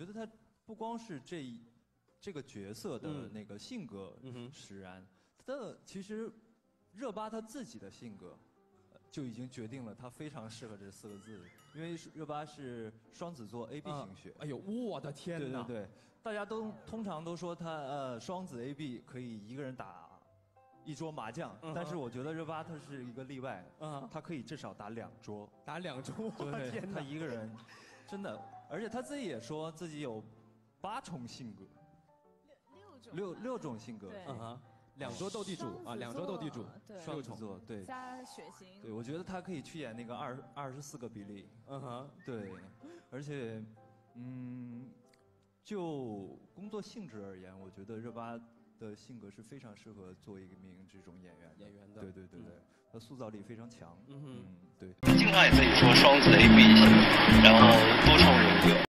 觉得他不光是这个角色的那个性格使然，其实热巴他自己的性格就已经决定了他非常适合这4个字，因为热巴是双子座 AB 型血。 哎呦，我的天哪！ 对，大家通常都说他双子 AB 可以一个人打1桌麻将，但是我觉得热巴他是一个例外，他可以至少打2桌。 打2桌， 对， 天哪！ 他一个人，真的，而且他自己也说自己有8重性格，6种性格。 2桌斗地主啊，2桌斗地主， 双子座，对， 加血型。 对，我觉得他可以去演那个24个比利。对，而且，就工作性质而言，我觉得热巴的性格是非常适合做一名这种演员的。对，他塑造力非常强。对。 静海可以说双子 AB 型，然后多重人格。